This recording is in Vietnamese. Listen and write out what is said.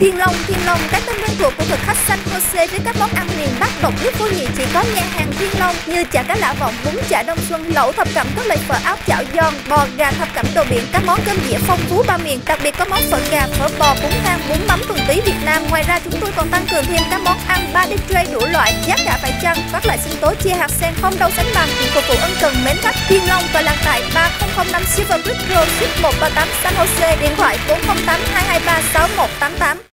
Thiên Long, cái tên quen thuộc của thực khách San Jose với các món ăn miền Bắc độc nhất vô nhị chỉ có nhà hàng Thiên Long như chả cá lã vọng, bún chả Đông Xuân, lẩu thập cẩm, các loại phở áo, chảo giòn, bò, gà, thập cẩm đồ biển, các món cơm dĩa phong phú ba miền, đặc biệt có món phở gà, phở bò, bún thang, bún mắm thuần túy Việt Nam. Ngoài ra chúng tôi còn tăng cường thêm các món ăn 3D tray đủ loại, giá cả phải chăng, các loại sinh tố chia hạt sen không đâu sánh bằng, phục vụ ân cần mến khách. Thiên Long tọa lạc tại 3005 Silver Creek Road, Suite 138 San Jose, điện thoại 408 223 6188.